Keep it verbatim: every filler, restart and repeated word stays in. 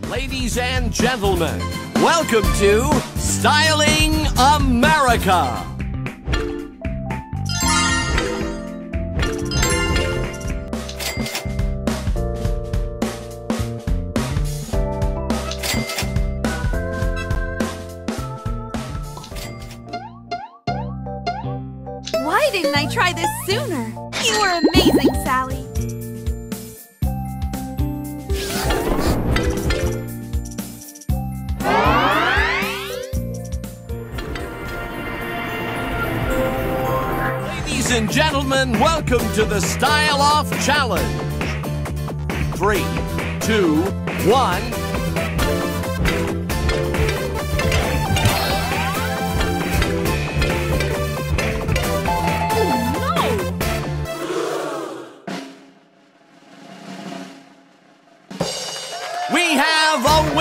Ladies and gentlemen, welcome to Styling America. Why didn't I try this sooner? You were amazing, Sally. Ladies and gentlemen, welcome to the Style Off Challenge. Three, two, one. We have a